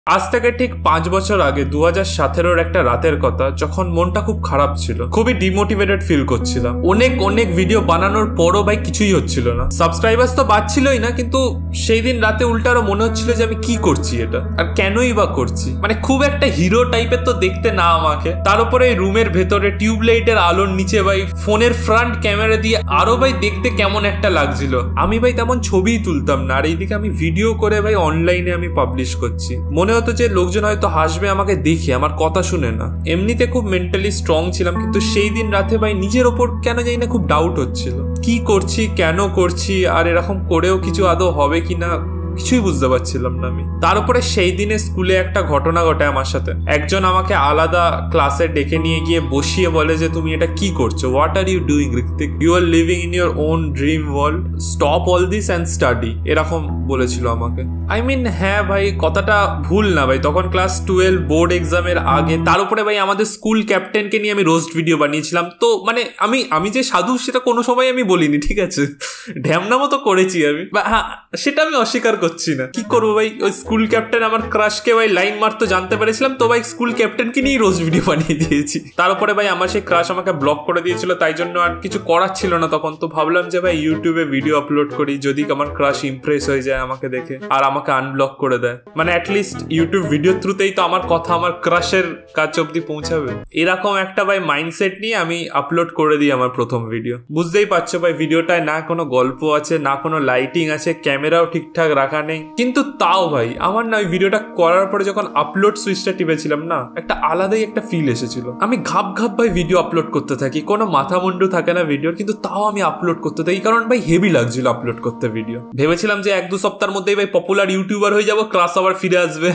আজ থেকে ঠিক 5 বছর আগে 2017-র একটা রাতের কথা, যখন মনটা খুব খারাপ ছিল, খুবই ডিমোটিভেটেড ফিল করছিলাম। অনেক ভিডিও বানানোর পরও ভাই কিছুই হচ্ছিল না, সাবস্ক্রাইবার্স তো বাড়ছিলই না, কিন্তু সেই দিন রাতে উল্টা আরো মনে হচ্ছিল যে আমি কি করছি এটা, আর কেনই বা করছি। মানে খুব একটা হিরো টাইপের তো দেখতে না আমাকে, তার উপরে এই রুমের ভেতরে টিউবলাইটের আলোর নিচে ভাই ফোনের ফ্রন্ট ক্যামেরা দিয়ে আরো ভাই দেখতে কেমন একটা লাগছিল। আমি ভাই তেমন ছবিই তুলতাম না, আর এইদিকে আমি ভিডিও করে ভাই অনলাইনে আমি পাবলিশ করছি। মনে হতো যে লোকজন হয়তো হাসবে আমাকে দেখে, আমার কথা শুনে না। এমনিতে খুব মেন্টালি স্ট্রং ছিলাম, কিন্তু সেই দিন রাতে ভাই নিজের ওপর কেন জানি না খুব ডাউট হচ্ছিল, কি করছি, কেন করছি, আর এরকম করেও কিছু আদৌ হবে কিনা কিছুই বুঝতে পারছিলাম না আমি। তার উপরে সেই দিনে স্কুলে একটা ঘটনা ঘটে আমার সাথে। একজন আমাকে আলাদা ক্লাসে ডেকে নিয়ে গিয়ে বসিয়ে বলে যে তুমি এটা কি করছো, what are you doing Ritwik, you are living in your own dream world, stop all this and study, এরকম বলেছিল আমাকে। আই মিন হ্যাঁ ভাই, কথাটা ভুল না ভাই, তখন ক্লাস 12 বোর্ড এক্সামের আগে। তার উপরে ভাই আমাদের স্কুল ক্যাপ্টেনকে নিয়ে আমি রোস্ট ভিডিও বানিয়েছিলাম, তো মানে আমি যে সাধু সেটা কোনো সময় আমি বলিনি, ঠিক আছে, ঢ্যামনামো তো করেছি আমি, হ্যাঁ সেটা আমি অস্বীকার করছি না। কি করবো ভাই, ওই স্কুল ক্যাপ্টেন আমার ক্রাশকে ভাই লাইন মারতো জানতে পেরেছিলাম, তো ভাই স্কুল ক্যাপ্টেনকে নিয়েই রোস্ট ভিডিও বানিয়ে দিয়েছি। তার উপরে ভাই আমার সেই ক্রাশ আমাকে ব্লক করে দিয়েছিল, তাই জন্য আর কিছু করার ছিল না তখন। তো ভাবলাম যে ভাই ইউটিউবে ভিডিও আপলোড করি, যদি আমার ক্রাশ ইমপ্রেস হয়ে যায় আমাকে দেখে আর আমাকে আনব্লক করে দেয়, মানে অ্যাটলিস্ট ইউটিউব ভিডিও থ্রুতেই তো আমার কথা আমার ক্রাশের কাছে অব্দি পৌঁছাবে। এরকম একটা ভাই মাইন্ডসেট নিয়ে আমি আপলোড করে দিই আমার প্রথম ভিডিও। বুঝতেই পারছো ভাই ভিডিওটায় না কোনো গল্প আছে, না কোনো লাইটিং আছে, ক্যামেরাও ঠিকঠাক রাখা নেই, কিন্তু তাও ভাই আমার না ওই ভিডিওটা করার পরে যখন আপলোড সুইচটা টিপেছিলাম না, একটা আলাদাই একটা ফিল এসেছিল। আমি ঘাপ ভাই ভিডিও আপলোড করতে থাকি, কোনো মাথা মুন্ডু থাকে না ভিডিওর, কিন্তু তাও আমি আপলোড করতে থাকি, কারণ ভাই হেভি লাগছিল আপলোড করতে ভিডিও। ভেবেছিলাম যে 1-2 সপ্তাহের মধ্যেই ভাই পপুলার ইউটিউবার হয়ে যাবো, ক্লাস আবার ফিরে আসবে।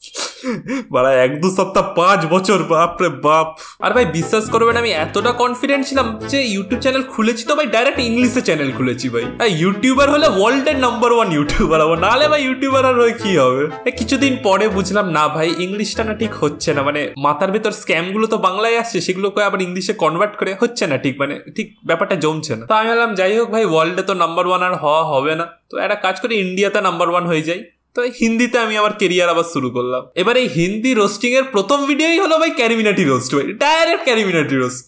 বাড়া 1-2 সপ্তাহ 5 বছর, বাপরে বাপ। আর ভাই বিশ্বাস করবেন আমি এতটা কনফিডেন্ট ছিলাম যে ইউটিউব চ্যানেল খুলেছি তো ভাই ডাইরেক্ট ইংলিশে চ্যানেল খুলেছি ভাই। ইউটিউবার হলে ওয়ার্ল্ডের নাম্বার 1 ইউটিউবার হবো, নাহলে ভাই ইউটিউবার আর হয়ে কি হবে। কিছুদিন পরে বুঝলাম না ভাই ইংলিশটা না ঠিক হচ্ছে না, মানে মাথার ভেতর স্ক্যাম গুলো তো বাংলায় আসছে, সেগুলোকে আবার ইংলিশে কনভার্ট করে হচ্ছে না ঠিক, মানে ঠিক ব্যাপারটা জমছে না। তো আমি বললাম যাই হোক ভাই, ওয়ার্ল্ডে তো নাম্বার 1 আর হওয়া হবে না, তো একটা কাজ করে ইন্ডিয়াতে নাম্বার 1 হয়ে যায়। তো হিন্দিতে আমি আমার কেরিয়ার আবার শুরু করলাম। এবার এই হিন্দি রোস্টিং এর প্রথম ভিডিওই হলো ভাই ক্যারিমিনাটি রোস্ট, ভাই ডাইরেক্ট ক্যারিমিনাটি রোস্ট।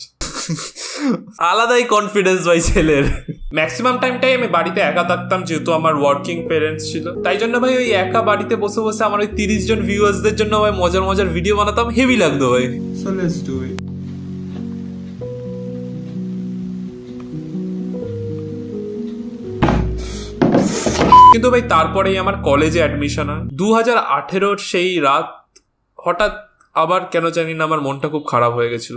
আলাদাই কনফিডেন্স ভাই ছেলের। ম্যাক্সিমাম টাইমটাই আমি বাড়িতে একা থাকতাম, যেহেতু আমার ওয়ার্কিং পেরেন্টস ছিল, তাই জন্য ভাই ওই একা বাড়িতে বসে বসে আমার ওই 30 জন ভিউয়ার্সদের জন্য ভাই মজার ভিডিও বানাতাম, হেভি লাগতো ভাই। So let's do it. কিন্তু ভাই তারপরেই আমার কলেজে অ্যাডমিশন হয় 2018-র সেই রাত। হঠাৎ আবার কেন জানি না আমার মনটা খুব খারাপ হয়ে গেছিল।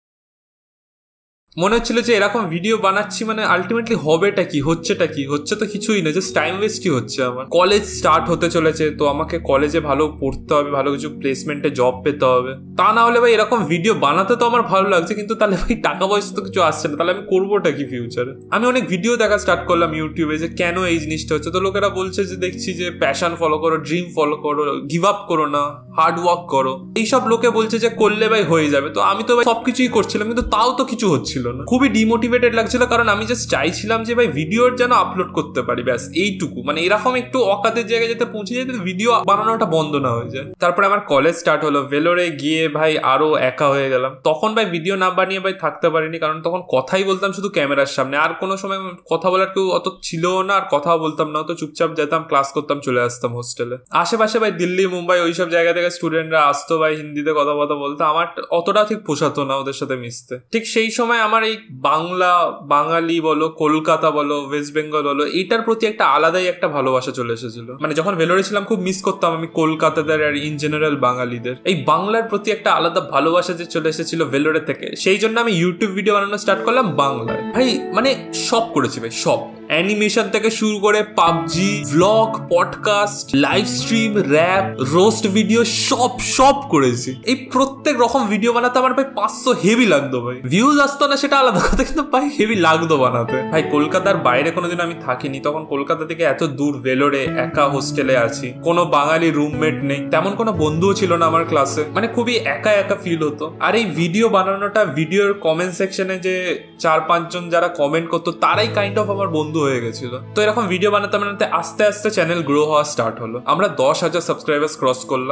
মনে হচ্ছিল যে এরকম ভিডিও বানাচ্ছি মানে আলটিমেটলি হবেটা কি, হচ্ছেটা কি, হচ্ছে তো কিছুই না, জাস্ট টাইম ওয়েস্টই হচ্ছে আমার। কলেজ স্টার্ট হতে চলেছে, তো আমাকে কলেজে ভালো পড়তে হবে, ভালো কিছু প্লেসমেন্টে জব পেতে হবে, তা না হলে ভাই এরকম ভিডিও বানাতে তো আমার ভালো লাগছে, কিন্তু তাহলে ভাই টাকা পয়সা তো কিছু আসছে না, তাহলে আমি করবোটা কি ফিউচারে। আমি অনেক ভিডিও দেখা স্টার্ট করলাম ইউটিউবে যে কেন এই জিনিসটা হচ্ছে, তো লোকেরা বলছে যে দেখছি যে প্যাশন ফলো করো, ড্রিম ফলো করো, গিভ আপ করো না, হার্ড ওয়ার্ক করো, এইসব লোকে বলছে যে করলে ভাই হয়ে যাবে। তো আমি তো ভাই সবকিছুই করছিলাম, কিন্তু তাও তো কিছু হচ্ছিল না, খুবই ডিমোটিভেটেড লাগছিল, কারণ আমি জাস্ট চাইছিলাম যে ভাই ভিডিওর যেন আপলোড করতে পারি, ব্যাস এইটুকু, মানে এরকম একটু অকাতের জায়গায় যেতে পৌঁছে যেতে ভিডিও বানানোটা বন্ধ না হয়ে যায়। তারপরে আমার কলেজ স্টার্ট হলো, ভেলোরে গিয়ে ভাই আরো একা হয়ে গেলাম। তখন ভাই ভিডিও না বানিয়ে ভাই থাকতে পারিনি, কারণ তখন কথাই বলতাম শুধু ক্যামেরার সামনে, আর কোনো সময় কথা বলার কেউ অত ছিল না, আর কথাও বলতাম না, তো চুপচাপ যেতাম, ক্লাস করতাম, চলে আসতাম হোস্টেলে। আশেপাশে ভাই দিল্লি, মুম্বাই ওইসব জায়গা থেকে স্টুডেন্টরা আসতো ভাই, হিন্দিতে কথা বলতো, আমার অতটা ঠিক পোষাতো না ওদের সাথে মিশতে। ঠিক সেই সময় আমার এই বাংলা, বাঙালি বলো, কলকাতা বলো, ওয়েস্ট বেঙ্গল বলো, এইটার প্রতি একটা আলাদাই একটা ভালোবাসা চলে এসেছিল। মানে যখন ভেলোরে ছিলাম খুব মিস করতাম আমি কলকাতাদের আর ইন জেনারেল বাঙালিদের। এই বাংলার প্রতি একটা আলাদা ভালোবাসা যে চলে এসেছিল ভেলোরে থেকে, সেই জন্য আমি ইউটিউব ভিডিও বানানো স্টার্ট করলাম বাংলায়। ভাই মানে সব করেছি ভাই, সব, অ্যানিমেশন থেকে শুরু করে PUBG, vlog, podcast, live stream, rap, roast video, সব করেছি। এই প্রত্যেক রকম ভিডিও বানাতে আমার ভাই 500 হেভি লাগতো ভাই। ভিউজ আসতো না সেটা আলাদা কথা, কিন্তু ভাই হেভি লাগতো বানাতে। ভাই কলকাতার বাইরে কোনোদিন আমি থাকিনি, তখন কলকাতা থেকে এত দূর ভেলোরে একা হোস্টেলে আছি, কোনো বাঙালি রুমমেট নেই, তেমন কোনো বন্ধুও ছিল না আমার ক্লাসে, মানে খুবই একা ফিল হতো। আর এই ভিডিও বানানোটা, ভিডিওর কমেন্ট সেকশনে যে 4-5 জন যারা কমেন্ট করতো, তারাই কাইন্ড অফ আমার বন্ধু হয়ে গেছিল। তো এরকম ভিডিও বানাতে আস্তে আস্তে চ্যানেল গ্রো হওয়া স্টার্ট হলো। আমরা 10,000 সাবস্ক্রাইবার্স ক্রস করলাম।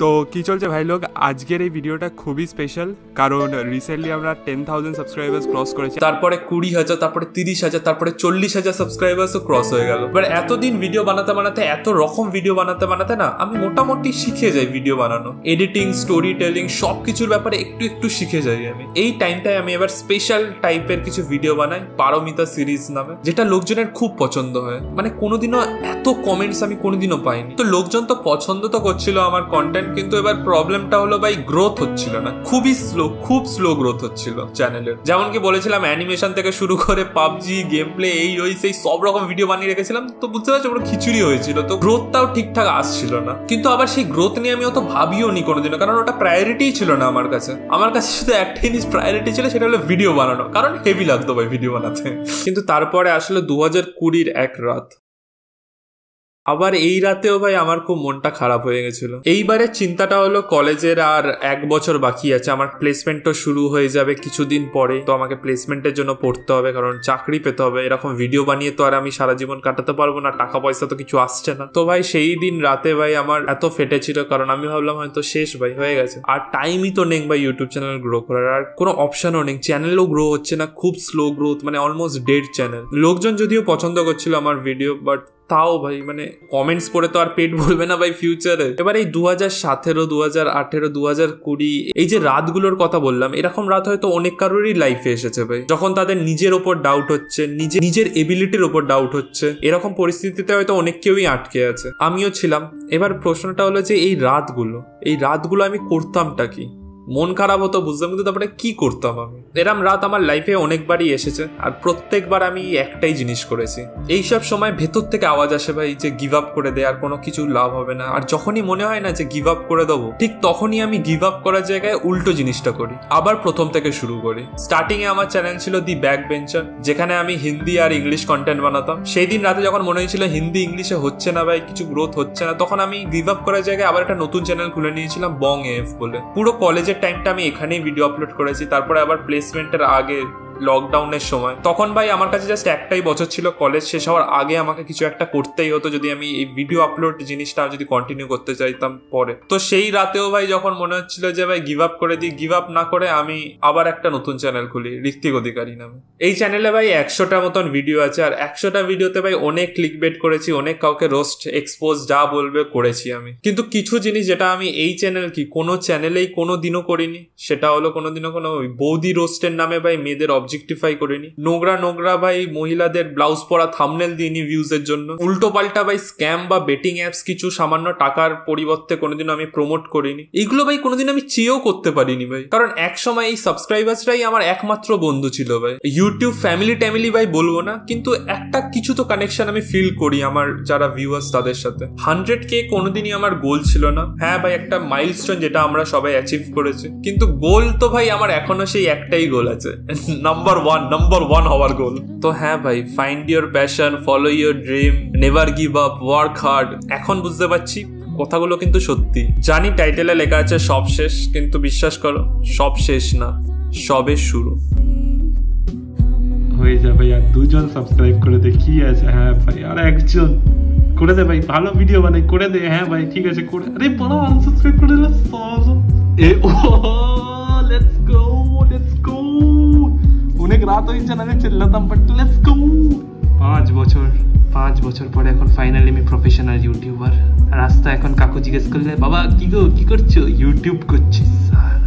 তো কি চলছে ভাই লোক, আজকের এই ভিডিওটা খুবই স্পেশাল কারণ রিসেন্টলি আমরা 10,000 সাবস্ক্রাইবার্স ক্রস করেছি, তারপরে 20,000, তারপরে 30,000, তারপরে 40,000 সাবস্ক্রাইবার্সও ক্রস হয়ে গেল। এবার এতদিন ভিডিও বানাতে বানাতে, এত রকম ভিডিও বানাতে বানাতে না আমি মোটামুটি শিখে যাই ভিডিও বানানো, এডিটিং, স্টোরি টেলিং সবকিছুর ব্যাপারে একটু একটু শিখে যাই আমি। এই টাইমটায় আমি এবার স্পেশাল টাইপের কিছু ভিডিও বানাই পারমিতা সিরিজ নামে, যেটা লোকজনের খুব পছন্দ হয়। মানে কোনোদিনও এত কমেন্টস আমি কোনোদিনও পাইনি। তো লোকজন তো পছন্দ তো করছিল আমার কন্টেন্ট, কিন্তু এবার প্রবলেমটা হলো ভাই গ্রোথ হচ্ছিল না, খুব স্লো গ্রোথ হচ্ছিল চ্যানেলের। যেমন কি বলেছিলাম অ্যানিমেশন থেকে শুরু করে পাবজি গেম প্লে এই ওই সেই সব রকম ভিডিও বানিয়ে রেখেছিলাম, তো বুঝতে পারছো পুরো খিচুড়ি হয়েছিল, তো গ্রোথটাও ঠিকঠাক আসছিল না। কিন্তু আবার সেই গ্রোথ নিয়ে আমি অত ভাবিও নি কোনোদিনও, কারণ ওটা প্রায়োরিটিই ছিল না আমার কাছে। আমার কাছে শুধু একটাই জিনিস প্রায়োরিটি ছিল, সেটা হলো ভিডিও বানানো, কারণ হেভি লাগতো ভাই ভিডিও বানাতে। কিন্তু তারপরে আসলে 2020-র এক রাত, আবার এই রাতেও ভাই আমার খুব মনটা খারাপ হয়ে গেছিল। এইবারে চিন্তাটা হলো কলেজের আর 1 বছর বাকি আছে, আমার প্লেসমেন্টও শুরু হয়ে যাবে কিছুদিন পরে। তো আমাকে প্লেসমেন্টের জন্য পড়তে হবে, কারণ চাকরি পেতে হবে। এরকম ভিডিও বানিয়ে তো আর আমি সারা জীবন কাটাতে পারবো না, টাকা পয়সা তো কিছু আসছে না। তো ভাই সেই দিন রাতে ভাই আমার এত ফেটেছিল, কারণ আমি ভাবলাম হয়তো শেষ ভাই, হয়ে গেছে, আর টাইমই তো নেই ভাই ইউটিউব চ্যানেল গ্রো করার, আর কোনো অপশনও নেই, চ্যানেলও গ্রো হচ্ছে না, খুব স্লো গ্রোথ, মানে অলমোস্ট ডেড চ্যানেল। লোকজন যদিও পছন্দ করছিল আমার ভিডিও, বাট তাও ভাই মানে কমেন্টস পড়ে তো আর পেট ভরবে না ভাই ফিউচারে। এবার এই 2017, 2018, 2020 এই যে রাতগুলোর কথা বললাম, এরকম রাত হয়তো অনেক কারোরই লাইফে এসেছে ভাই, যখন তাদের নিজের ওপর ডাউট হচ্ছে, নিজের এবিলিটির ওপর ডাউট হচ্ছে। এরকম পরিস্থিতিতে হয়তো অনেক কেউই আটকে আছে, আমিও ছিলাম। এবার প্রশ্নটা হলো যে এই রাতগুলো আমি করতামটা কি? মন খারাপ হতো বুঝতাম, কিন্তু তারপরে কি করতাম আমি? এরম রাত আমার লাইফে অনেকবারই এসেছে, আর প্রত্যেকবার আমি একটাই জিনিস করেছি। এইসব সময় ভেতর থেকে আওয়াজ আসে ভাই যে গিভ আপ করে দে, আর কোনো কিছু লাভ হবে না। আর যখনই মনে হয় না যে গিভ আপ করে দেবো, ঠিক তখনই আমি গিভ আপ করার জায়গায় উল্টো জিনিসটা করি, আবার প্রথম থেকে শুরু করি। স্টার্টিং এ আমার চ্যানেল ছিল দি ব্যাক বেঞ্চার, যেখানে আমি হিন্দি আর ইংলিশ কন্টেন্ট বানাতাম। সেই দিন রাতে যখন মনে হয়েছিল হিন্দি ইংলিশে হচ্ছে না ভাই, কিছু গ্রোথ হচ্ছে না, তখন আমি গিভ আপ করার জায়গায় আবার একটা নতুন চ্যানেল খুলে নিয়েছিলাম, বং এফ বলে। পুরো কলেজের টাইমটা আমি এখানেই ভিডিও আপলোড করেছি। তারপরে আবার প্লেসমেন্টের আগে লকডাউনের সময়, তখন ভাই আমার কাছে জাস্ট একটাই বছর ছিল, কলেজ শেষ হওয়ার আগে আমাকে কিছু একটা করতেই হতো যদি আমি এই ভিডিও আপলোড জিনিসটা যদি কন্টিনিউ করতে চাইতাম পরে। তো সেই রাতেও ভাই যখন মনে হচ্ছিল যে ভাই গিভ আপ করে দিই, গিভ আপ না করে আমি আবার একটা নতুন চ্যানেল খুলি, ঋত্বিক অধিকারী নামে। এই চ্যানেলে ভাই 100টা মতন ভিডিও আছে, আর 100টা ভিডিওতে ভাই অনেক ক্লিকবেট করেছি, অনেক কাউকে রোস্ট, এক্সপোজ যা বলবে করেছি আমি। কিন্তু কিছু জিনিস যেটা আমি এই চ্যানেল কি কোনো চ্যানেলেই কোনো দিনও করিনি, সেটা হলো কোনোদিনও কোনো বৌদি রোস্টের নামে ভাই মেয়েদের অবজেক্টিফাই করিনি, নোংরা ভাই মহিলাদের ব্লাউজ পরা থাম্বনেল দিইনি ভিউজের জন্য, উল্টো পাল্টা ভাই স্ক্যাম বা বেটিং অ্যাপস কিছু সামান্য টাকার পরিবর্তে কোনোদিন আমি প্রমোট করিনি। এইগুলো ভাই কোনোদিন আমি চেয়েও করতে পারিনি ভাই, কারণ এক সময় এই সাবস্ক্রাইবার্সরাই আমার একমাত্র বন্ধু ছিল ভাই। ইউটিউব ফ্যামিলি ভাই বলবো না, কিন্তু একটা কিছু তো কানেকশন আমি ফিল করি আমার যারা ভিউয়ার্স তাদের সাথে। 100K কোনোদিনই আমার গোল ছিল না। হ্যাঁ ভাই একটা মাইলস্টোন যেটা আমরা সবাই অ্যাচিভ করেছি, কিন্তু গোল তো ভাই আমার এখনো সেই একটাই গোল আছে, নাম্বার ওয়ান হওয়ার গোল। তো হ্যাঁ ভাই, find your passion, follow your dream, never give up, work hard. এখন বুঝতে পারছি কথাগুলো কিন্তু সত্যি। জানি টাইটেলে লেখা আছে সব শেষ, কিন্তু বিশ্বাস করো সব শেষ না, সবে শুরু। হয়ে যাবে আর 2জন সাবস্ক্রাইব করে দে, কি আছে? হ্যাঁ ভাই আর 1জন করে দে ভাই, ভালো ভিডিও বানাই, করে দে। হ্যাঁ ভাই ঠিক আছে করে, আরে বড় আনসাবস্ক্রাইব করে দিলে solo A O let's go. অনেক রাত হয়ে চ্যানেলে চিল্লাতাম, বাট লেটস গো। 5 বছর পরে এখন ফাইনালি আমি প্রফেশনাল ইউটিউবার। রাস্তা এখন কাকু জিজ্ঞেস করলে বাবা কি করছো? ইউটিউব করছিস।